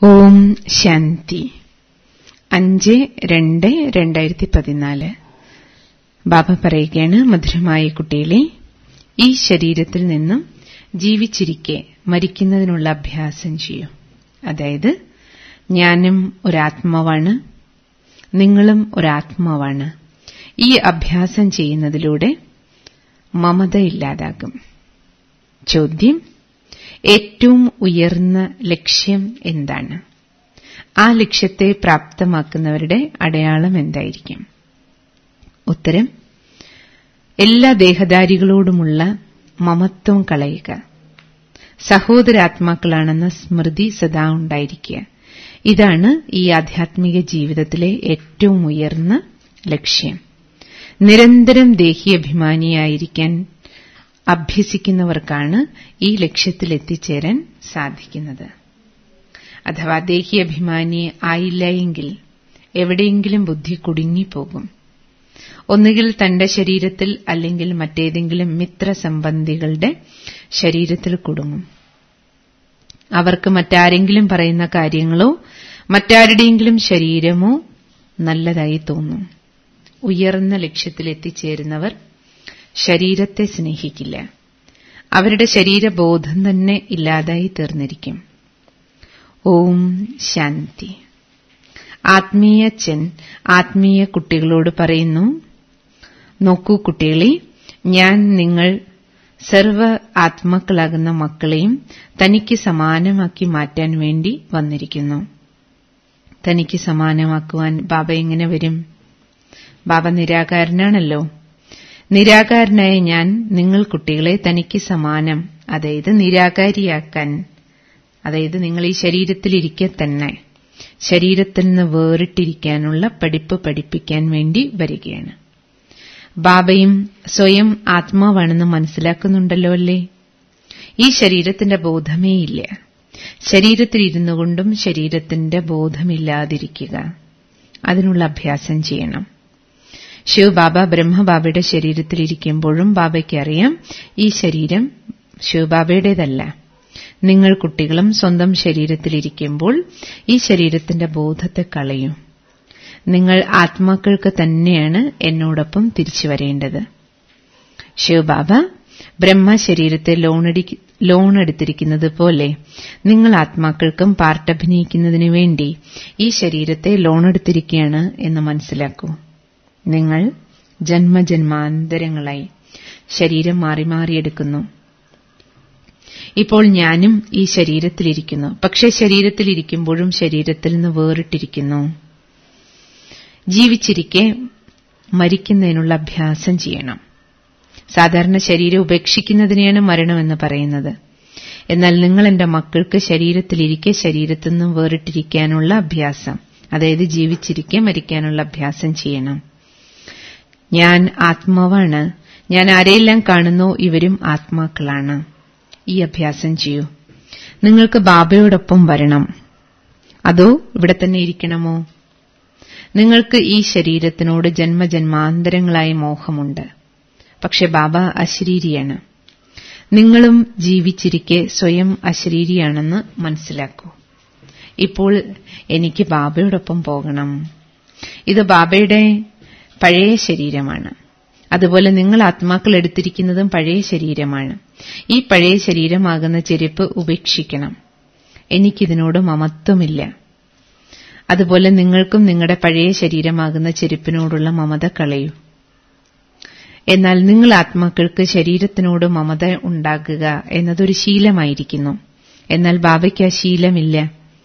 ഓം ശാന്തി. 5/2/2014. ബാബ പറയുകയാണ്, മധുരമായ കുട്ടികളെ, ഈ ശരീരത്തിൽ നിന്നും ജീവിച്ചിരിക്കെ മരിക്കുന്നതിനുള്ള അഭ്യാസം ചെയ്യൂ. അതായത്, ഞാനും ഒരാത്മാവാണ്, നിങ്ങളും ഒരാത്മാവാണ്. ഈ അഭ്യാസം ചെയ്യുന്നതിലൂടെ മമത ഇല്ലാതാകും. ചോദ്യം: ഏറ്റവും ഉയർന്ന ലക്ഷ്യം എന്താണ്? ആ ലക്ഷ്യത്തെ പ്രാപ്തമാക്കുന്നവരുടെ അടയാളം എന്തായിരിക്കും? ഉത്തരം: എല്ലാ ദേഹധാരികളോടുമുള്ള മമത്വം കളയുക. സഹോദരാത്മാക്കളാണെന്ന സ്മൃതി സദാ ഉണ്ടായിരിക്കുക. ഇതാണ് ഈ ആധ്യാത്മിക ജീവിതത്തിലെ ഏറ്റവും ഉയർന്ന ലക്ഷ്യം. നിരന്തരം ദേഹീയഭിമാനിയായിരിക്കാൻ അഭ്യസിക്കുന്നവർക്കാണ് ഈ ലക്ഷ്യത്തിലെത്തിച്ചേരാൻ സാധിക്കുന്നത്. അഥവാ ദേഹീയഭിമാനി ആയില്ല എങ്കിൽ എവിടെയെങ്കിലും ബുദ്ധി കുടുങ്ങിപ്പോകും. ഒന്നുകിൽ തന്റെ ശരീരത്തിൽ, അല്ലെങ്കിൽ മറ്റേതെങ്കിലും മിത്രസംബന്ധികളുടെ ശരീരത്തിൽ കുടുങ്ങും. അവർക്ക് മറ്റാരെങ്കിലും പറയുന്ന കാര്യങ്ങളോ മറ്റാരുടെയെങ്കിലും ശരീരമോ നല്ലതായി തോന്നും. ഉയർന്ന ലക്ഷ്യത്തിലെത്തിച്ചേരുന്നവർ ശരീരത്തെ സ്നേഹിക്കില്ല. അവരുടെ ശരീരബോധം തന്നെ ഇല്ലാതായി തീർന്നിരിക്കും. ഓം ശാന്തി. ആത്മീയച്ഛൻ ആത്മീയ കുട്ടികളോട് പറയുന്നു, നോക്കൂ കുട്ടികളെ, ഞാൻ നിങ്ങൾ സർവ ആത്മാക്കളാകുന്ന മക്കളെയും തനിക്ക് സമാനമാക്കി മാറ്റാൻ വേണ്ടി വന്നിരിക്കുന്നു. തനിക്ക് സമാനമാക്കുവാൻ ബാബ എങ്ങനെ വരും? ബാബ നിരാകാരനാണല്ലോ. നിരാകാരനായ ഞാൻ നിങ്ങൾ കുട്ടികളെ തനിക്ക് സമാനം, അതായത് നിരാകാരിയാക്കാൻ, അതായത് നിങ്ങൾ ഈ ശരീരത്തിലിരിക്കെ തന്നെ ശരീരത്തിൽ നിന്ന് വേറിട്ടിരിക്കാനുള്ള പഠിപ്പ് പഠിപ്പിക്കാൻ വേണ്ടി വരികയാണ്. ബാബയും സ്വയം ആത്മാവാണെന്ന് മനസ്സിലാക്കുന്നുണ്ടല്ലോ അല്ലേ? ഈ ശരീരത്തിന്റെ ബോധമേ ഇല്ല. ശരീരത്തിലിരുന്നു കൊണ്ടും ശരീരത്തിന്റെ ബോധമില്ലാതിരിക്കുക, അതിനുള്ള അഭ്യാസം ചെയ്യണം. ശിവബാബ ബ്രഹ്മബാബയുടെ ശരീരത്തിലിരിക്കുമ്പോഴും ബാബയ്ക്ക് അറിയാം, ഈ ശരീരം ശിവബാബയുടേതല്ല. നിങ്ങൾ കുട്ടികളും സ്വന്തം ശരീരത്തിലിരിക്കുമ്പോൾ ഈ ശരീരത്തിന്റെ ബോധത്തെ കളയും. നിങ്ങൾ ആത്മാക്കൾക്ക് തന്നെയാണ് എന്നോടൊപ്പം തിരിച്ചു വരേണ്ടത്. ശിവബാബ ബ്രഹ്മ ശരീരത്തെ ലോണെടുത്തിരിക്കുന്നത് പോലെ നിങ്ങൾ ആത്മാക്കൾക്കും പാർട്ടഭിനയിക്കുന്നതിനു വേണ്ടി ഈ ശരീരത്തെ ലോണെടുത്തിരിക്കുകയാണ് എന്ന് മനസ്സിലാക്കൂ. നിങ്ങൾ ജന്മജന്മാന്തരങ്ങളായി ശരീരം മാറി മാറിയെടുക്കുന്നു. ഇപ്പോൾ ഞാനും ഈ ശരീരത്തിലിരിക്കുന്നു, പക്ഷേ ശരീരത്തിലിരിക്കുമ്പോഴും ശരീരത്തിൽ നിന്ന് വേറിട്ടിരിക്കുന്നു. ജീവിച്ചിരിക്കെ മരിക്കുന്നതിനുള്ള അഭ്യാസം ചെയ്യണം. സാധാരണ ശരീരം ഉപേക്ഷിക്കുന്നതിനെയാണ് മരണമെന്ന് പറയുന്നത്. എന്നാൽ നിങ്ങൾ എന്റെ മക്കൾക്ക് ശരീരത്തിലിരിക്കെ ശരീരത്തിൽ നിന്നും വേറിട്ടിരിക്കാനുള്ള അഭ്യാസം, അതായത് ജീവിച്ചിരിക്കെ മരിക്കാനുള്ള അഭ്യാസം ചെയ്യണം. ഞാൻ ആത്മാവാണ്. ഞാൻ ആരെയെല്ലാം കാണുന്നോ ഇവരും ആത്മാക്കളാണ്. ഈ അഭ്യാസം ചെയ്യൂ. നിങ്ങൾക്ക് ബാബയോടൊപ്പം വരണം, അതോ ഇവിടെ തന്നെ ഇരിക്കണമോ? നിങ്ങൾക്ക് ഈ ശരീരത്തിനോട് ജന്മജന്മാന്തരങ്ങളായി മോഹമുണ്ട്. പക്ഷെ ബാബ അശരീരിയാണ്. നിങ്ങളും ജീവിച്ചിരിക്കെ സ്വയം അശരീരിയാണെന്ന് മനസ്സിലാക്കൂ. ഇപ്പോൾ എനിക്ക് ബാബയോടൊപ്പം പോകണം. ഇത് ബാബയുടെ പഴയ ശരീരമാണ്. അതുപോലെ നിങ്ങൾ ആത്മാക്കൾ എടുത്തിരിക്കുന്നതും പഴയ ശരീരമാണ്. ഈ പഴയ ശരീരമാകുന്ന ചെരുപ്പ് ഉപേക്ഷിക്കണം. എനിക്കിതിനോട് മമത്വമില്ല. അതുപോലെ നിങ്ങൾക്കും നിങ്ങളുടെ പഴയ ശരീരമാകുന്ന ചെരുപ്പിനോടുള്ള മമത കളയൂ. എന്നാൽ നിങ്ങൾ ആത്മാക്കൾക്ക് ശരീരത്തിനോട് മമത ഉണ്ടാക്കുക എന്നതൊരു ശീലമായിരിക്കുന്നു. എന്നാൽ ബാബയ്ക്ക് ആ ശീലമില്ല.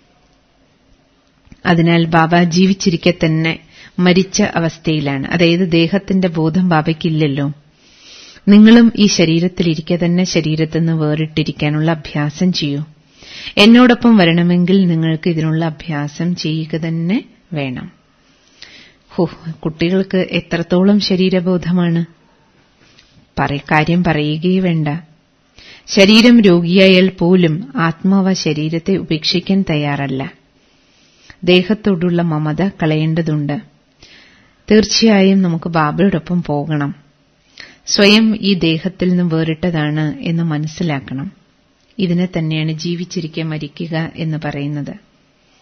അതിനാൽ ബാബ ജീവിച്ചിരിക്കെ തന്നെ മരിച്ച അവസ്ഥയിലാണ്. അതായത് ദേഹത്തിന്റെ ബോധം ബാബയ്ക്കില്ലല്ലോ. നിങ്ങളും ഈ ശരീരത്തിലിരിക്കെ തന്നെ ശരീരത്തിൽ നിന്ന് വേറിട്ടിരിക്കാനുള്ള അഭ്യാസം ചെയ്യൂ. എന്നോടൊപ്പം വരണമെങ്കിൽ നിങ്ങൾക്ക് ഇതിനുള്ള അഭ്യാസം ചെയ്യുക തന്നെ വേണം. കുട്ടികൾക്ക് എത്രത്തോളം ശരീരബോധമാണ്! കാര്യം പറയുകയേ വേണ്ട. ശരീരം രോഗിയായാൽ പോലും ആത്മാവ് ശരീരത്തെ ഉപേക്ഷിക്കാൻ തയ്യാറല്ല. ദേഹത്തോടുള്ള മമത കളയേണ്ടതുണ്ട്. തീർച്ചയായും നമുക്ക് ബാബയോടൊപ്പം പോകണം. സ്വയം ഈ ദേഹത്തിൽ നിന്ന് വേറിട്ടതാണ് എന്ന് മനസ്സിലാക്കണം. ഇതിനെ തന്നെയാണ് ജീവിച്ചിരിക്കെ മരിക്കുക എന്ന് പറയുന്നത്.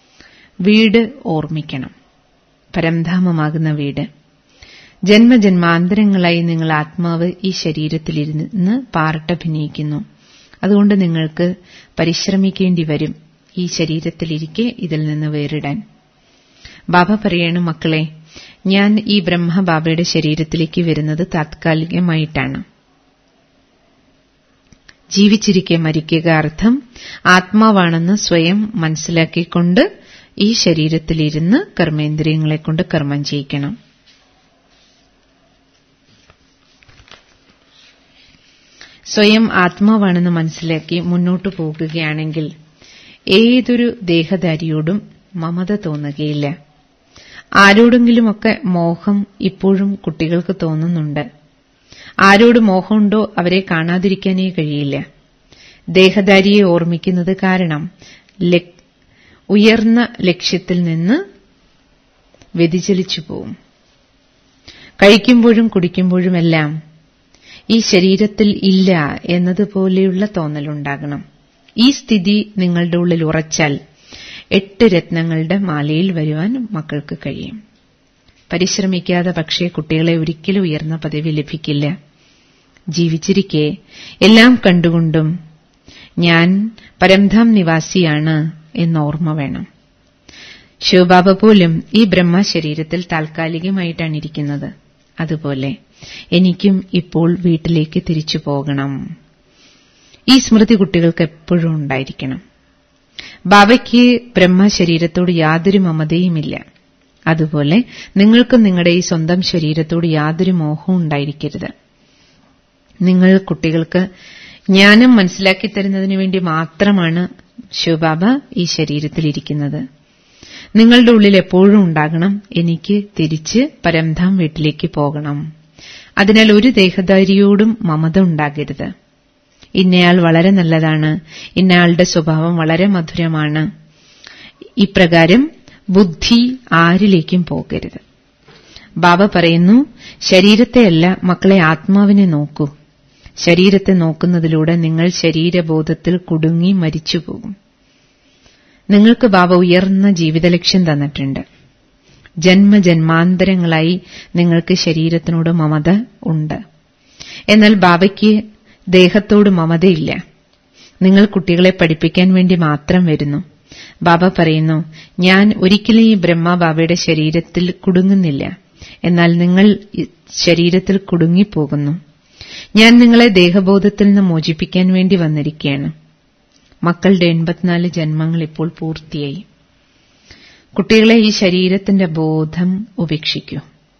വീട് ഓർമ്മിക്കണം, പരംധാമമാകുന്ന വീട്. ജന്മജന്മാന്തരങ്ങളായി നിങ്ങൾ ആത്മാവ് ഈ ശരീരത്തിലിരുന്ന് പാർട്ടഭിനയിക്കുന്നു. അതുകൊണ്ട് നിങ്ങൾക്ക് പരിശ്രമിക്കേണ്ടി വരും ഈ ശരീരത്തിലിരിക്കെ ഇതിൽ നിന്ന് വേറിടാൻ. ബാബ പറയണു, മക്കളെ, ഞാൻ ഈ ബ്രഹ്മബാബയുടെ ശരീരത്തിലേക്ക് വരുന്നത് താത്കാലികമായിട്ടാണ്. ജീവിച്ചിരിക്കെ മരിക്കുക അർത്ഥം ആത്മാവാണെന്ന് സ്വയം മനസ്സിലാക്കിക്കൊണ്ട് ഈ ശരീരത്തിലിരുന്ന് കർമ്മേന്ദ്രിയങ്ങളെക്കൊണ്ട് കർമ്മം ചെയ്യിക്കണം. സ്വയം ആത്മാവാണെന്ന് മനസ്സിലാക്കി മുന്നോട്ടു പോകുകയാണെങ്കിൽ ഏതൊരു ദേഹധാരിയോടും മമത തോന്നുകയില്ല. ആരോടെങ്കിലുമൊക്കെ മോഹം ഇപ്പോഴും കുട്ടികൾക്ക് തോന്നുന്നുണ്ട്. ആരോട് മോഹമുണ്ടോ അവരെ കാണാതിരിക്കാനേ കഴിയില്ല. ദേഹധാരിയെ ഓർമ്മിക്കുന്നത് കാരണം ഉയർന്ന ലക്ഷ്യത്തിൽ നിന്ന് വ്യതിചലിച്ചു പോവും. കഴിക്കുമ്പോഴും കുടിക്കുമ്പോഴുമെല്ലാം ഈ ശരീരത്തിൽ ഇല്ല എന്നതുപോലെയുള്ള തോന്നലുണ്ടാകണം. ഈ സ്ഥിതി നിങ്ങളുടെ ഉള്ളിൽ ഉറച്ചാൽ 8 രത്നങ്ങളുടെ മാലയിൽ വരുവാൻ മക്കൾക്ക് കഴിയും. പരിശ്രമിക്കാതെ പക്ഷേ കുട്ടികളെ ഒരിക്കലും ഉയർന്ന പദവി ലഭിക്കില്ല. ജീവിച്ചിരിക്കെ എല്ലാം കണ്ടുകൊണ്ടും ഞാൻ പരംധാം നിവാസിയാണ് എന്നോർമ്മ വേണം. ശിവബാബ പോലും ഈ ബ്രഹ്മശരീരത്തിൽ താൽക്കാലികമായിട്ടാണ് ഇരിക്കുന്നത്. അതുപോലെ എനിക്കും ഇപ്പോൾ വീട്ടിലേക്ക് തിരിച്ചു പോകണം. ഈ സ്മൃതി കുട്ടികൾക്ക് എപ്പോഴും ഉണ്ടായിരിക്കണം. ബാബയ്ക്ക് ബ്രഹ്മശരീരത്തോട് യാതൊരു മമതയുമില്ല. അതുപോലെ നിങ്ങൾക്കും നിങ്ങളുടെ ഈ സ്വന്തം ശരീരത്തോട് യാതൊരു മോഹവും ഉണ്ടായിരിക്കരുത്. നിങ്ങൾ കുട്ടികൾക്ക് ജ്ഞാനം മനസ്സിലാക്കി തരുന്നതിനു വേണ്ടി മാത്രമാണ് ശിവബാബ ഈ ശരീരത്തിലിരിക്കുന്നത്. നിങ്ങളുടെ ഉള്ളിൽ എപ്പോഴും ഉണ്ടാകണം, എനിക്ക് തിരിച്ച് പരംധാം വീട്ടിലേക്ക് പോകണം. അതിനാൽ ഒരു ദേഹധാരിയോടും മമത ഉണ്ടാകരുത്. ഇന്നയാൾ വളരെ നല്ലതാണ്, ഇന്നയാളുടെ സ്വഭാവം വളരെ മധുരമാണ്. ഇപ്രകാരം ബുദ്ധി ആരിലേക്കും പോകരുത്. ബാബ പറയുന്നു, ശരീരത്തെയല്ല മക്കളെ, ആത്മാവിനെ നോക്കൂ. ശരീരത്തെ നോക്കുന്നതിലൂടെ നിങ്ങൾ ശരീരബോധത്തിൽ കുടുങ്ങി മരിച്ചുപോകും. നിങ്ങൾക്ക് ബാബ ഉയർന്ന ജീവിത ലക്ഷ്യം തന്നിട്ടുണ്ട്. ജന്മജന്മാന്തരങ്ങളായി നിങ്ങൾക്ക് ശരീരത്തിനോട് മമത ഉണ്ട്. എന്നാൽ ബാബയ്ക്ക് ദേഹത്തോട് മമതയില്ല. നിങ്ങൾ കുട്ടികളെ പഠിപ്പിക്കാൻ വേണ്ടി മാത്രം വരുന്നു. ബാബ പറയുന്നു, ഞാൻ ഒരിക്കലും ഈ ബ്രഹ്മബാബയുടെ ശരീരത്തിൽ കുടുങ്ങുന്നില്ല. എന്നാൽ നിങ്ങൾ ശരീരത്തിൽ കുടുങ്ങിപ്പോകുന്നു. ഞാൻ നിങ്ങളെ ദേഹബോധത്തിൽ നിന്ന് മോചിപ്പിക്കാൻ വേണ്ടി വന്നിരിക്കുകയാണ്. മക്കളുടെ 84 ജന്മങ്ങൾ ഇപ്പോൾ പൂർത്തിയായി. കുട്ടികളെ ഈ ശരീരത്തിന്റെ ബോധം ഉപേക്ഷിക്കൂ.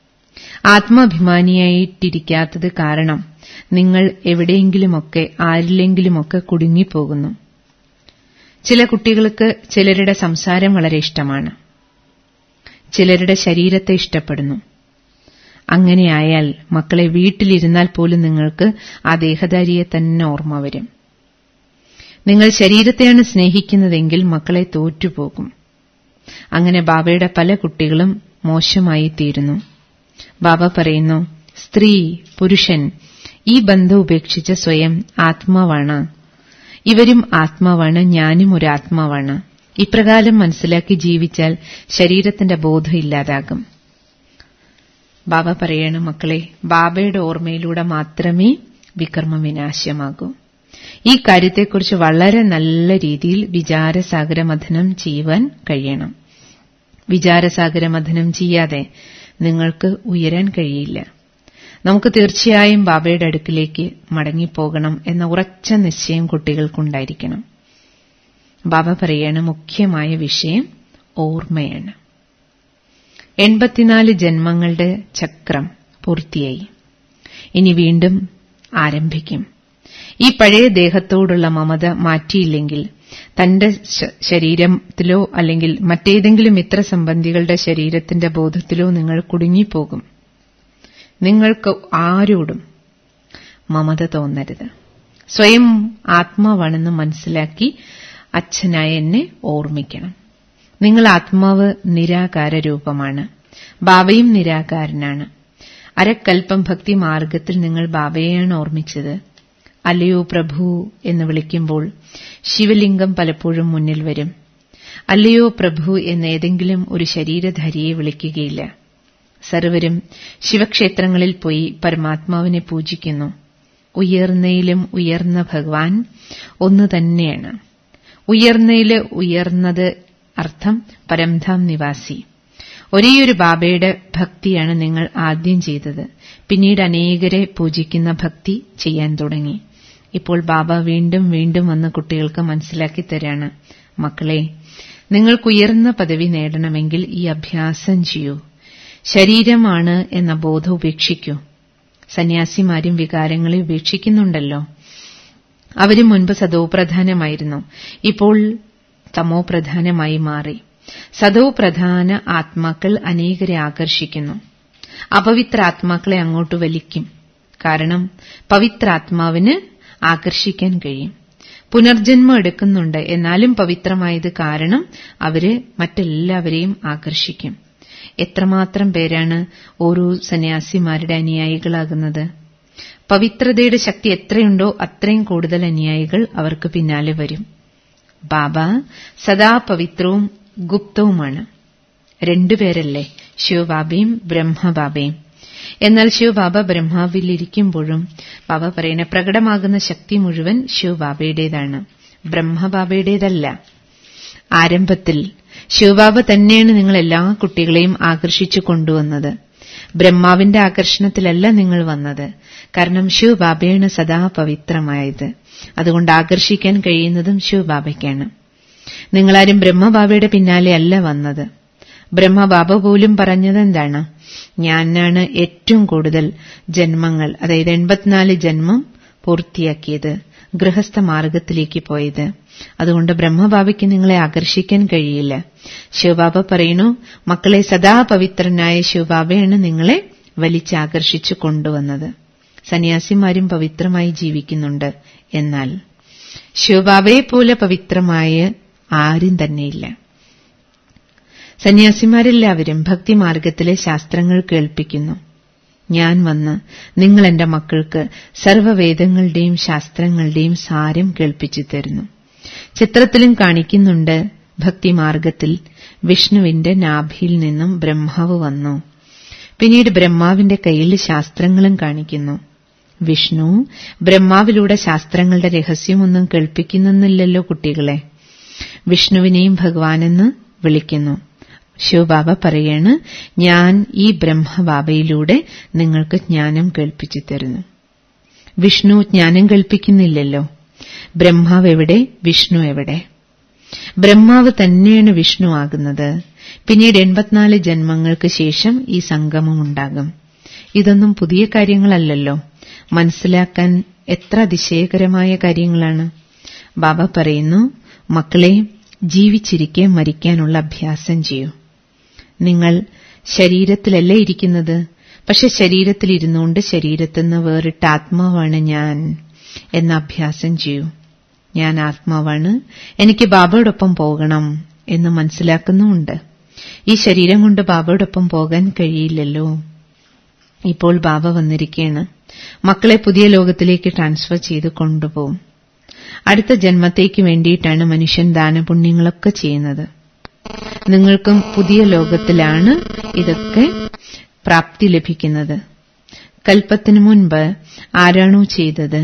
ആത്മാഭിമാനിയായിട്ടിരിക്കാത്തത് കാരണം നിങ്ങൾ എവിടെയെങ്കിലുമൊക്കെ ആരിലെങ്കിലുമൊക്കെ കുടുങ്ങിപ്പോകുന്നു. ചില കുട്ടികൾക്ക് ചിലരുടെ സംസാരം വളരെ ഇഷ്ടമാണ്, ചിലരുടെ ശരീരത്തെ ഇഷ്ടപ്പെടുന്നു. അങ്ങനെയായാൽ മക്കളെ വീട്ടിലിരുന്നാൽ പോലും നിങ്ങൾക്ക് ആ ദേഹധാരിയെ തന്നെ ഓർമ്മ വരും. നിങ്ങൾ ശരീരത്തെയാണ് സ്നേഹിക്കുന്നതെങ്കിൽ മക്കളെ തോറ്റുപോകും. അങ്ങനെ ബാബയുടെ പല കുട്ടികളും മോശമായി തീരുന്നു. ബാബ പറയുന്നു, സ്ത്രീ പുരുഷൻ ഈ ബന്ധം ഉപേക്ഷിച്ച് സ്വയം ആത്മാവാണ്. ഇവരും ആത്മാവാണ്, ഞാനും ഒരു ആത്മാവാണ്. ഇപ്രകാരം മനസ്സിലാക്കി ജീവിച്ചാൽ ശരീരത്തിന്റെ ബോധം ഇല്ലാതാകും. ബാബ പറയണം, മക്കളെ, ബാബയുടെ ഓർമ്മയിലൂടെ മാത്രമേ വികർമ്മ വിനാശമാകൂ. ഈ കാര്യത്തെക്കുറിച്ച് വളരെ നല്ല രീതിയിൽ വിചാരസാഗര മഥനം ചെയ്യുവാൻ കഴിയണം. വിചാരസാഗര മഥനം ചെയ്യാതെ നിങ്ങൾക്ക് ഉയരാൻ കഴിയില്ല. നമുക്ക് തീർച്ചയായും ബാബയുടെ അടുക്കിലേക്ക് മടങ്ങിപ്പോകണം എന്ന ഉറച്ച നിശ്ചയം കുട്ടികൾക്കുണ്ടായിരിക്കണം. ബാബ പറയാണ്, മുഖ്യമായ വിഷയം ഓർമ്മയാണ്. 84 ജന്മങ്ങളുടെ ചക്രം പൂർത്തിയായി. ഇനി വീണ്ടും ആരംഭിക്കും. ഈ പഴയ ദേഹത്തോടുള്ള മമത മാറ്റിയില്ലെങ്കിൽ തന്റെ ശരീരത്തിലോ അല്ലെങ്കിൽ മറ്റേതെങ്കിലും മിത്രസംബന്ധികളുടെ ശരീരത്തിന്റെ ബോധത്തിലോ നിങ്ങൾ കുടുങ്ങിപ്പോകും. നിങ്ങൾക്ക് ആരോടും മമത തോന്നരുത്. സ്വയം ആത്മാവാണെന്ന് മനസ്സിലാക്കി അച്ഛനായ എന്നെ ഓർമ്മിക്കണം. നിങ്ങൾ ആത്മാവ് നിരാകാര രൂപമാണ്. ബാബയും നിരാകാരനാണ്. അരക്കൽപ്പം ഭക്തി മാർഗത്തിൽ നിങ്ങൾ ബാബയെയാണ് ഓർമ്മിച്ചത്. അല്ലയോ പ്രഭു എന്ന് വിളിക്കുമ്പോൾ ശിവലിംഗം പലപ്പോഴും മുന്നിൽ വരും. അല്ലയോ പ്രഭു എന്നേതെങ്കിലും ഒരു ശരീരധാരിയെ വിളിക്കുകയില്ല. സർവരും ശിവക്ഷേത്രങ്ങളിൽ പോയി പരമാത്മാവിനെ പൂജിക്കുന്നു. ഉയർന്നയിലും ഉയർന്ന ഭഗവാൻ ഒന്നു തന്നെയാണ്. ഉയർന്നയില് ഉയർന്നത് അർത്ഥം പരംധാം നിവാസി. ഒരേയൊരു ബാബയുടെ ഭക്തിയാണ് നിങ്ങൾ ആദ്യം ചെയ്തത്. പിന്നീട് അനേകരെ പൂജിക്കുന്ന ഭക്തി ചെയ്യാൻ തുടങ്ങി. ഇപ്പോൾ ബാബ വീണ്ടും വീണ്ടും വന്ന് കുട്ടികൾക്ക് മനസ്സിലാക്കി തരാണ്, മക്കളെ, നിങ്ങൾക്കുയർന്ന പദവി നേടണമെങ്കിൽ ഈ അഭ്യാസം ചെയ്യൂ. ശരീരമാണ് എന്ന ബോധം ഉപേക്ഷിക്കൂ. സന്യാസിമാരും വികാരങ്ങളെ ഉപേക്ഷിക്കുന്നുണ്ടല്ലോ. അവരും മുൻപ് സതോപ്രധാനമായിരുന്നു, ഇപ്പോൾ തമോപ്രധാനമായി മാറി. സതോപ്രധാന ആത്മാക്കൾ അനേകരെ ആകർഷിക്കുന്നു. അപവിത്ര ആത്മാക്കളെ അങ്ങോട്ട് വലിക്കും. കാരണം പവിത്രാത്മാവിന് ആകർഷിക്കാൻ കഴിയും. പുനർജന്മം എടുക്കുന്നുണ്ട്, എന്നാലും പവിത്രമായത് കാരണം അവര് മറ്റെല്ലാവരെയും ആകർഷിക്കും. എത്രമാത്രം പേരാണ് ഓരോ സന്യാസിമാരുടെ അനുയായികളാകുന്നത്? പവിത്രതയുടെ ശക്തി എത്രയുണ്ടോ അത്രയും കൂടുതൽ അനുയായികൾ അവർക്ക് പിന്നാലെ വരും. ബാബ സദാ പവിത്രവും ഗുപ്തവുമാണ്. രണ്ടുപേരല്ലേ, ശിവബാബയും ബ്രഹ്മബാബയും. എന്നാൽ ശിവബാബ ബ്രഹ്മാവിലിരിക്കുമ്പോഴും ബാബ പറയുന്ന പ്രകടമാകുന്ന ശക്തി മുഴുവൻ ശിവബാബയുടേതാണ്, ബ്രഹ്മബാബയുടേതല്ല. ആരംഭത്തിൽ ശിവബാബ തന്നെയാണ് നിങ്ങൾ എല്ലാ കുട്ടികളെയും ആകർഷിച്ചു കൊണ്ടുവന്നത്. ബ്രഹ്മാവിന്റെ ആകർഷണത്തിലല്ല നിങ്ങൾ വന്നത്. കാരണം ശിവബാബയാണ് സദാ പവിത്രമായത്. അതുകൊണ്ട് ആകർഷിക്കാൻ കഴിയുന്നതും ശിവബാബയ്ക്കാണ്. നിങ്ങളാരും ബ്രഹ്മബാബയുടെ പിന്നാലെ അല്ല വന്നത്. ബ്രഹ്മബാബ പോലും പറഞ്ഞതെന്താണ്? ഞാനാണ് ഏറ്റവും കൂടുതൽ ജന്മങ്ങൾ, അതായത് 84 ജന്മം പൂർത്തിയാക്കിയത്, ഗൃഹസ്ഥ മാർഗത്തിലേക്ക് പോയത്. അതുകൊണ്ട് ബ്രഹ്മബാബയ്ക്ക് നിങ്ങളെ ആകർഷിക്കാൻ കഴിയില്ല. ശിവബാബ പറയുന്നു, മക്കളെ, സദാ പവിത്രനായ ശിവബാബയാണ് നിങ്ങളെ വലിച്ചാകർഷിച്ചു കൊണ്ടുവന്നത്. സന്യാസിമാരും പവിത്രമായി ജീവിക്കുന്നുണ്ട്, എന്നാൽ ശിവബാബയെ പോലെ പവിത്രമായ ആരും തന്നെയില്ല. സന്യാസിമാരെല്ലാവരും ഭക്തിമാർഗത്തിലെ ശാസ്ത്രങ്ങൾ കേൾപ്പിക്കുന്നു. ഞാൻ വന്ന് നിങ്ങൾ എന്റെ മക്കൾക്ക് സർവ്വവേദങ്ങളുടെയും ശാസ്ത്രങ്ങളുടെയും സാരം കേൾപ്പിച്ചു തരുന്നു. ചിത്രത്തിലും കാണിക്കുന്നുണ്ട്, ഭക്തിമാർഗത്തിൽ വിഷ്ണുവിന്റെ നാഭിയിൽ നിന്നും ബ്രഹ്മാവ് വന്നു. പിന്നീട് ബ്രഹ്മാവിന്റെ കയ്യിൽ ശാസ്ത്രങ്ങളും കാണിക്കുന്നു. വിഷ്ണു ബ്രഹ്മാവിലൂടെ ശാസ്ത്രങ്ങളുടെ രഹസ്യമൊന്നും കേൾപ്പിക്കുന്നില്ലല്ലോ കുട്ടികളെ. വിഷ്ണുവിനെയും ഭഗവാനെന്ന് വിളിക്കുന്നു. ശിവബാബ പറയാണ്, ഞാൻ ഈ ബ്രഹ്മബാബയിലൂടെ നിങ്ങൾക്ക് ജ്ഞാനം കേൾപ്പിച്ചു തരുന്നു. വിഷ്ണു ജ്ഞാനം കേൾപ്പിക്കുന്നില്ലല്ലോ. ബ്രഹ്മാവ് എവിടെ, വിഷ്ണു എവിടെ? ബ്രഹ്മാവ് തന്നെയാണ് വിഷ്ണു ആകുന്നത്. പിന്നീട് 84 ജന്മങ്ങൾക്ക് ശേഷം ഈ സംഗമമുണ്ടാകും. ഇതൊന്നും പുതിയ കാര്യങ്ങളല്ലല്ലോ. മനസ്സിലാക്കാൻ എത്ര അതിശയകരമായ കാര്യങ്ങളാണ്. ബാബ പറയുന്നു, മക്കളെ, ജീവിച്ചിരിക്കെ മരിക്കാനുള്ള അഭ്യാസം ചെയ്യൂ. നിങ്ങൾ ശരീരത്തിലല്ലേ ഇരിക്കുന്നത്, പക്ഷെ ശരീരത്തിലിരുന്നുകൊണ്ട് ശരീരത്തിൽ നിന്ന് വേറിട്ട ആത്മാവാണ് ഞാൻ എന്ന അഭ്യാസം ചെയ്യൂ. ഞാൻ ആത്മാവാണ്, എനിക്ക് ബാബയോടൊപ്പം പോകണം എന്ന് മനസ്സിലാക്കുന്നുമുണ്ട്. ഈ ശരീരം കൊണ്ട് ബാബയോടൊപ്പം പോകാൻ കഴിയില്ലല്ലോ. ഇപ്പോൾ ബാബ വന്നിരിക്കുകയാണ്. മക്കളെ പുതിയ ലോകത്തിലേക്ക് ട്രാൻസ്ഫർ ചെയ്ത് കൊണ്ടുപോകും. അടുത്ത ജന്മത്തേക്ക് വേണ്ടിയിട്ടാണ് മനുഷ്യൻ ദാനപുണ്യങ്ങളൊക്കെ ചെയ്യുന്നത്. നിങ്ങൾക്കും പുതിയ ലോകത്തിലാണ് ഇതൊക്കെ പ്രാപ്തി ലഭിക്കുന്നത്. കൽപ്പത്തിനു മുൻപ് ആരാണോ ചെയ്തത്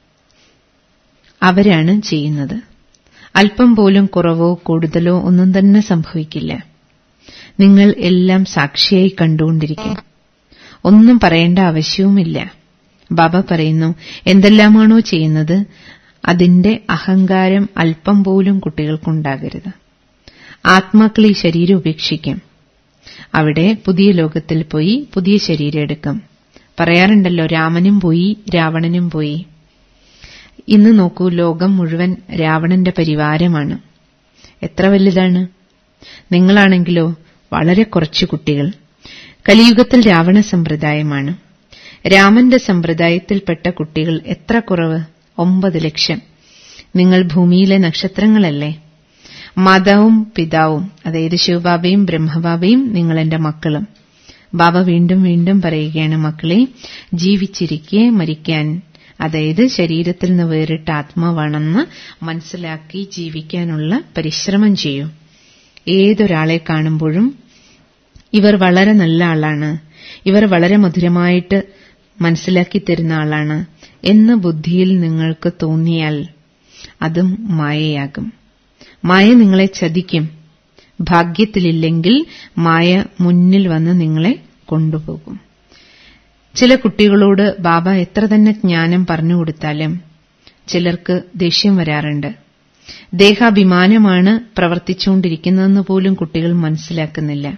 അവരാണ് ചെയ്യുന്നത്. അല്പം പോലും കുറവോ കൂടുതലോ ഒന്നും തന്നെ സംഭവിക്കില്ല. നിങ്ങൾ എല്ലാം സാക്ഷിയായി കണ്ടുകൊണ്ടിരിക്കും. ഒന്നും പറയേണ്ട ആവശ്യവുമില്ല. ബാബ പറയുന്നു, എന്തെല്ലാമാണോ ചെയ്യുന്നത് അതിന്റെ അഹങ്കാരം അല്പം പോലും കുട്ടികൾക്കുണ്ടാകരുത്. ആത്മാക്കൾ ഈ ശരീരം ഉപേക്ഷിക്കും. അവിടെ പുതിയ ലോകത്തിൽ പോയി പുതിയ ശരീരം എടുക്കും. പറയാറുണ്ടല്ലോ, രാമനും പോയി രാവണനും പോയി. ഇന്ന് നോക്കൂ, ലോകം മുഴുവൻ രാവണന്റെ പരിവാരമാണ്. എത്ര വലുതാണ്. നിങ്ങളാണെങ്കിലോ വളരെ കുറച്ചു കുട്ടികൾ. കലിയുഗത്തിൽ രാവണ സമ്പ്രദായമാണ്. രാമന്റെ സമ്പ്രദായത്തിൽപ്പെട്ട കുട്ടികൾ എത്ര കുറവ്, 9 ലക്ഷം. നിങ്ങൾ ഭൂമിയിലെ നക്ഷത്രങ്ങളല്ലേ. മാതാവും പിതാവും, അതായത് ശിവബാബയും ബ്രഹ്മബാബയും നിങ്ങളെന്റെ മക്കളും. ബാബ വീണ്ടും വീണ്ടും പറയുകയാണ്, മക്കളെ, ജീവിച്ചിരിക്കെ മരിക്കാൻ, അതായത് ശരീരത്തിൽ നിന്ന് വേറിട്ട ആത്മാവാണെന്ന് മനസ്സിലാക്കി ജീവിക്കാനുള്ള പരിശ്രമം ചെയ്യൂ. ഏതൊരാളെ കാണുമ്പോഴും ഇവർ വളരെ നല്ല ആളാണ്, ഇവർ വളരെ മധുരമായിട്ട് മനസ്സിലാക്കി തരുന്ന ആളാണ് എന്ന് ബുദ്ധിയിൽ നിങ്ങൾക്ക് തോന്നിയാൽ അതും മായയാകും. മായ നിങ്ങളെ ചതിക്കും. ഭാഗ്യത്തിലില്ലെങ്കിൽ മായ മുന്നിൽ വന്ന് നിങ്ങളെ കൊണ്ടുപോകും. ചില കുട്ടികളോട് ബാബ എത്ര തന്നെ ജ്ഞാനം പറഞ്ഞുകൊടുത്താലും ചിലർക്ക് ദേഷ്യം വരാറുണ്ട്. ദേഹാഭിമാനമാണ് പ്രവർത്തിച്ചുകൊണ്ടിരിക്കുന്നതെന്ന് പോലും കുട്ടികൾ മനസ്സിലാക്കുന്നില്ല.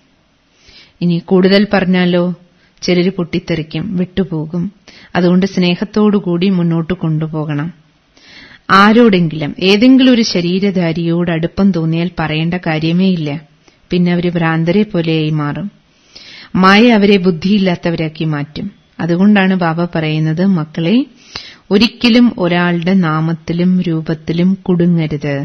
ഇനി കൂടുതൽ പറഞ്ഞാലോ ചിലർ പൊട്ടിത്തെറിക്കും, വിട്ടുപോകും. അതുകൊണ്ട് സ്നേഹത്തോടുകൂടി മുന്നോട്ട് കൊണ്ടുപോകണം. ആരോടെങ്കിലും ഏതെങ്കിലും ഒരു ശരീരധാരിയോട് അടുപ്പം തോന്നിയാൽ പറയേണ്ട കാര്യമേ ഇല്ല. പിന്നെ അവർ ഭ്രാന്തരെ പോലെയായി മാറും. മായ അവരെ ബുദ്ധിയില്ലാത്തവരാക്കി മാറ്റും. അതുകൊണ്ടാണ് ബാബ പറയുന്നത്, മക്കളെ, ഒരിക്കലും ഒരാളുടെ നാമത്തിലും രൂപത്തിലും കുടുങ്ങരുത്.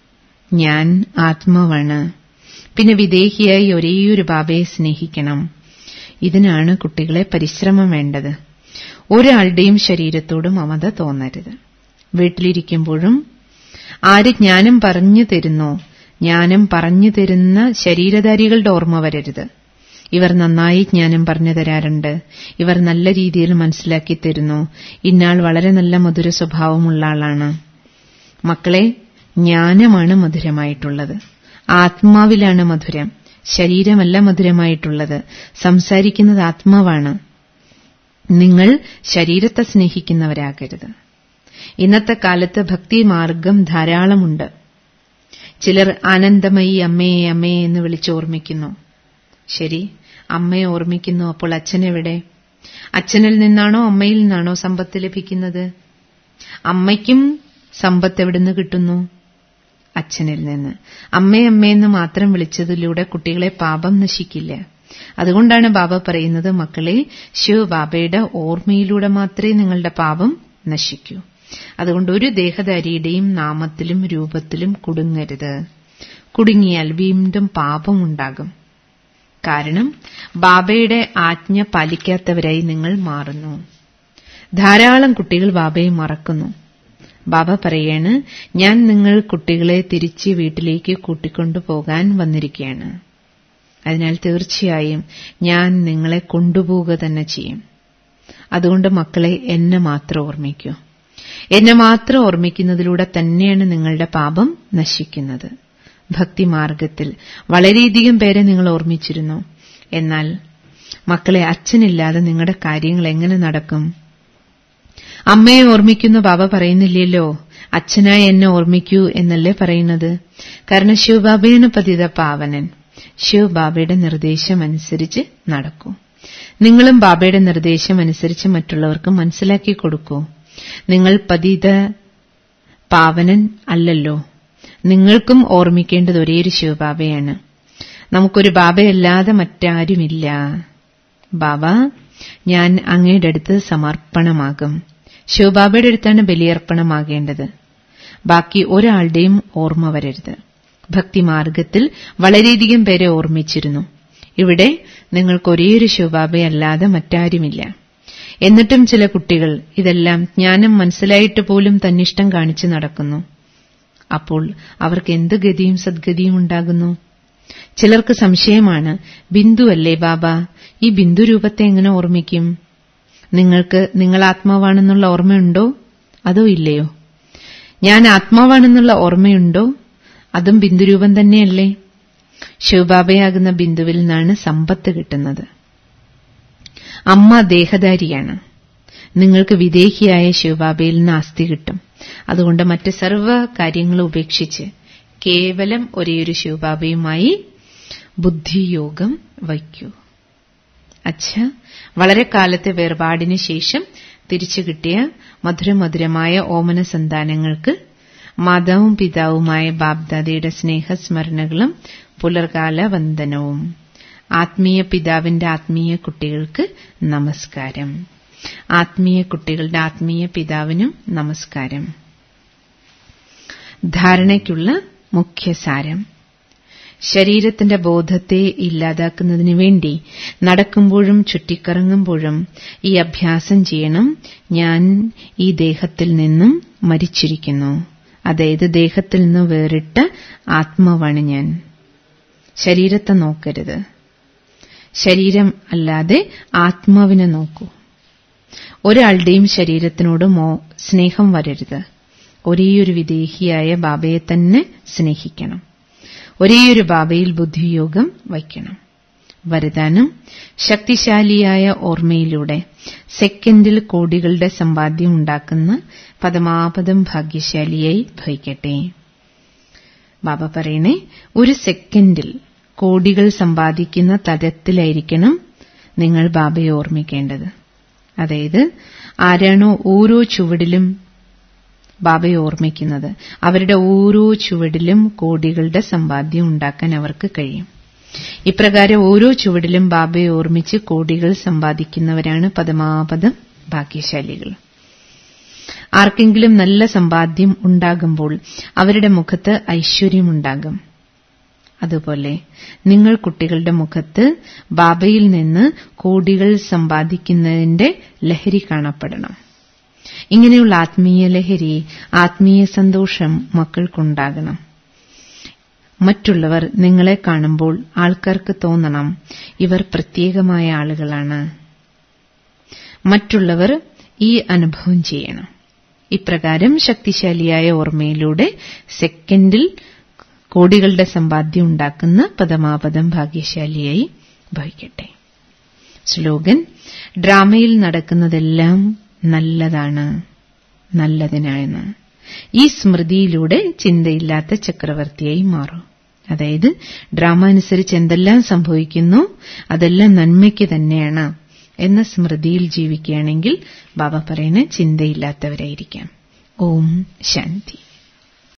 ഞാൻ ആത്മാവാണ്. പിന്നെ വിദേഹിയായി ഒരേയൊരു ബാബയെ സ്നേഹിക്കണം. ഇതിനാണ് കുട്ടികളെ പരിശ്രമം വേണ്ടത്. ഒരാളുടെയും ശരീരത്തോട് മമത തോന്നരുത്. വീട്ടിലിരിക്കുമ്പോഴും ആര് ജ്ഞാനം പറഞ്ഞു തരുന്നോ, ജ്ഞാനം പറഞ്ഞു തരുന്ന ശരീരധാരികളുടെ ഓർമ്മ വരരുത്. ഇവർ നന്നായി ജ്ഞാനം പറഞ്ഞു തരാറുണ്ട്, ഇവർ നല്ല രീതിയിൽ മനസ്സിലാക്കി തരുന്നു, ഇന്നാൾ വളരെ നല്ല മധുര സ്വഭാവമുള്ള ആളാണ്. മക്കളെ, ജ്ഞാനമാണ് മധുരമായിട്ടുള്ളത്. ആത്മാവിലാണ് മധുരം, ശരീരമല്ല മധുരമായിട്ടുള്ളത്. സംസാരിക്കുന്നത് ആത്മാവാണ്. നിങ്ങൾ ശരീരത്തെ സ്നേഹിക്കുന്നവരാകരുത്. ഇന്നത്തെ കാലത്ത് ഭക്തി മാർഗം ധാരാളമുണ്ട്. ചിലർ ആനന്ദമയി അമ്മയെ അമ്മയെ എന്ന് വിളിച്ചോർമ്മിക്കുന്നു. ശരി, അമ്മയെ ഓർമ്മിക്കുന്നു. അപ്പോൾ അച്ഛനെവിടെ? അച്ഛനിൽ നിന്നാണോ അമ്മയിൽ നിന്നാണോ സമ്പത്ത് ലഭിക്കുന്നത്? അമ്മയ്ക്കും സമ്പത്ത് എവിടുന്ന് കിട്ടുന്നു? അച്ഛനിൽ നിന്ന്. അമ്മയെന്ന് മാത്രം വിളിച്ചതിലൂടെ കുട്ടികളെ പാപം നശിക്കില്ല. അതുകൊണ്ടാണ് ബാബ പറയുന്നത്, മക്കളെ, ശിവ ബാബയുടെ ഓർമ്മയിലൂടെ മാത്രമേ നിങ്ങളുടെ പാപം നശിക്കൂ. അതുകൊണ്ട് ഒരു ദേഹധാരിയുടെയും നാമത്തിലും രൂപത്തിലും കുടുങ്ങരുത്. കുടുങ്ങിയാൽ വീണ്ടും പാപമുണ്ടാകും. കാരണം ബാബയുടെ ആജ്ഞ പാലിക്കാത്തവരായി നിങ്ങൾ മാറുന്നു. ധാരാളം കുട്ടികൾ ബാബയെ മറക്കുന്നു. ബാബ പറയാണ്, ഞാൻ നിങ്ങൾ കുട്ടികളെ തിരിച്ച് വീട്ടിലേക്ക് കൂട്ടിക്കൊണ്ടുപോകാൻ വന്നിരിക്കുകയാണ്. അതിനാൽ തീർച്ചയായും ഞാൻ നിങ്ങളെ കൊണ്ടുപോവുക തന്നെ ചെയ്യും. അതുകൊണ്ട് മക്കളെ, എന്നെ മാത്രം ഓർമ്മിക്കൂ. എന്നെ മാത്രം ഓർമ്മിക്കുന്നതിലൂടെ തന്നെയാണ് നിങ്ങളുടെ പാപം നശിക്കുന്നത്. ഭക്തിമാർഗത്തിൽ വളരെയധികം പേരെ നിങ്ങൾ ഓർമ്മിച്ചിരുന്നു. എന്നാൽ മക്കളെ, അച്ഛനില്ലാതെ നിങ്ങളുടെ കാര്യങ്ങൾ എങ്ങനെ നടക്കും? അമ്മയെ ഓർമ്മിക്കുന്നു ബാബ പറയുന്നില്ലല്ലോ, അച്ഛനായി എന്നെ ഓർമ്മിക്കൂ എന്നല്ലേ പറയുന്നത്. കാരണം ശിവബാബയാണ് പതിത പാവനൻ. ശിവബാബയുടെ നിർദ്ദേശമനുസരിച്ച് നടക്കൂ. നിങ്ങളും ബാബയുടെ നിർദ്ദേശമനുസരിച്ച് മറ്റുള്ളവർക്ക് മനസ്സിലാക്കി കൊടുക്കൂ. നിങ്ങൾ പതിത പാവനൻ അല്ലല്ലോ. നിങ്ങൾക്കും ഓർമ്മിക്കേണ്ടത് ഒരേയൊരു ശിവബാബയാണ്. നമുക്കൊരു ബാബയല്ലാതെ മറ്റാരുമില്ല. ബാബ, ഞാൻ അങ്ങയുടെ അടുത്ത് സമർപ്പണമാകും. ശിവബാബയുടെ അടുത്താണ് ബലിയർപ്പണമാകേണ്ടത്. ബാക്കി ഒരാളുടെയും ഓർമ്മ വരരുത്. ഭക്തിമാർഗത്തിൽ വളരെയധികം പേരെ ഓർമ്മിച്ചിരുന്നു. ഇവിടെ നിങ്ങൾക്ക് ഒരേയൊരു ശിവബാബയല്ലാതെ മറ്റാരുമില്ല. എന്നിട്ടും ചില കുട്ടികൾ ഇതെല്ലാം ജ്ഞാനം മനസ്സിലായിട്ട് പോലും തന്നിഷ്ടം കാണിച്ചു നടക്കുന്നു. അപ്പോൾ അവർക്ക് എന്ത് ഗതിയും സദ്ഗതിയും ഉണ്ടാകുന്നു? ചിലർക്ക് സംശയമാണ്, ബിന്ദുവല്ലേ ബാബ, ഈ ബിന്ദു രൂപത്തെ എങ്ങനെ ഓർമ്മിക്കും? നിങ്ങൾക്ക് നിങ്ങൾ ആത്മാവാണെന്നുള്ള ഓർമ്മയുണ്ടോ അതോ ഇല്ലയോ? ഞാൻ ആത്മാവാണെന്നുള്ള ഓർമ്മയുണ്ടോ? അതും ബിന്ദുരൂപം തന്നെയല്ലേ? ശിവബാബയാകുന്ന ബിന്ദുവിൽ നിന്നാണ് സമ്പത്ത് കിട്ടുന്നത്. അമ്മ ദേഹധാരിയാണ്. നിങ്ങൾക്ക് വിദേഹിയായ ശിവബാബയിൽ നിന്ന് ആസ്തി കിട്ടും. അതുകൊണ്ട് മറ്റ് സർവ്വ കാര്യങ്ങളും ഉപേക്ഷിച്ച് കേവലം ഒരേയൊരു ശിവബാബയുമായി ബുദ്ധിയോഗം വയ്ക്കൂ. അച്ഛാ, വളരെ കാലത്തെ വേർപാടിന് ശേഷം തിരിച്ചു കിട്ടിയ മധുരമധുരമായ ഓമന സന്താനങ്ങൾക്ക് മാതാവും പിതാവുമായ ബാബ്ദാദയുടെ സ്നേഹസ്മരണകളും പുലർകാല വന്ദനവും. ആത്മീയ പിതാവിന്റെ ആത്മീയ കുട്ടികൾക്ക് നമസ്കാരം. ആത്മീയ കുട്ടികളുടെ ആത്മീയ പിതാവിനും നമസ്കാരം. ധാരണയ്ക്കുള്ള മുഖ്യസാരം: ശരീരത്തിന്റെ ബോധത്തെ ഇല്ലാതാക്കുന്നതിനു വേണ്ടി നടക്കുമ്പോഴും ചുറ്റിക്കറങ്ങുമ്പോഴും ഈ അഭ്യാസം ചെയ്യണം. ഞാൻ ഈ ദേഹത്തിൽ നിന്നും മരിച്ചിരിക്കുന്നു. അതായത് ദേഹത്തിൽ നിന്ന് വേറിട്ട ആത്മാവാണ് ഞാൻ. ശരീരത്തെ നോക്കരുത്. ശരീരം അല്ലാതെ ആത്മാവിനെ നോക്കൂ. ഒരാളുടെയും ശരീരത്തിനോട് സ്നേഹം വരരുത്. ഒരേയൊരു വിദേഹിയായ ബാബയെ തന്നെ സ്നേഹിക്കണം. ഒരേയൊരു ബാബയിൽ ബുദ്ധിയോഗം വയ്ക്കണം. വരദാനം: ശക്തിശാലിയായ ഓർമ്മയിലൂടെ സെക്കൻഡിൽ കോടികളുടെ സമ്പാദ്യം ഉണ്ടാക്കുന്ന പരമാപദം ഭാഗ്യശാലിയായി ഭവിക്കട്ടെ. ബാബ പറയണേ, ഒരു സെക്കൻഡിൽ കോടികൾ സമ്പാദിക്കുന്ന തരത്തിലായിരിക്കണം നിങ്ങൾ ബാബയെ ഓർമ്മിക്കേണ്ടത്. അതായത് ആരാണോ ഓരോ ചുവടിലും ബാബയെ ഓർമ്മിക്കുന്നത്, അവരുടെ ഓരോ ചുവടിലും കോടികളുടെ സമ്പാദ്യം ഉണ്ടാക്കാൻ അവർക്ക് കഴിയും. ഇപ്രകാരം ഓരോ ചുവടിലും ബാബയെ ഓർമ്മിച്ച് കോടികൾ സമ്പാദിക്കുന്നവരാണ് പരമാപദം ഭാഗ്യശാലികൾ. ആർക്കെങ്കിലും നല്ല സമ്പാദ്യം ഉണ്ടാകുമ്പോൾ അവരുടെ മുഖത്ത് ഐശ്വര്യമുണ്ടാകും. അതുപോലെ നിങ്ങൾ കുട്ടികളുടെ മുഖത്ത് ബാബയിൽ നിന്ന് കോടികൾ സമ്പാദിക്കുന്നതിന്റെ ലഹരി കാണപ്പെടണം. ഇങ്ങനെയുള്ള ആത്മീയ ലഹരി, ആത്മീയ സന്തോഷം മക്കൾക്കുണ്ടാകണം. മറ്റുള്ളവർ നിങ്ങളെ കാണുമ്പോൾ ആൾക്കാർക്ക് തോന്നണം, ഇവർ പ്രത്യേകമായ ആളുകളാണ്. മറ്റുള്ളവർ ഈ അനുഭവം ചെയ്യണം. ഇപ്രകാരം ശക്തിശാലിയായ ഓർമ്മയിലൂടെ സെക്കൻഡിൽ കോടികളുടെ സമ്പാദ്യം ഉണ്ടാക്കുന്ന പരമാപദം ഭാഗ്യശാലിയായി ഭവിക്കട്ടെ. സ്ലോഗൻ: ഡ്രാമയിൽ നടക്കുന്നതെല്ലാം നല്ലതാണ്, നല്ലതിനാണ്. ഈ സ്മൃതിയിലൂടെ ചിന്തയില്ലാത്ത ചക്രവർത്തിയായി മാറും. അതായത് ഡ്രാമ അനുസരിച്ച് എന്തെല്ലാം സംഭവിക്കുന്നു അതെല്ലാം നന്മയ്ക്ക് തന്നെയാണ് എന്ന സ്മൃതിയിൽ ജീവിക്കുകയാണെങ്കിൽ ബാബ പറയുന്ന ചിന്തയില്ലാത്തവരായിരിക്കാം. ഓം ശാന്തി.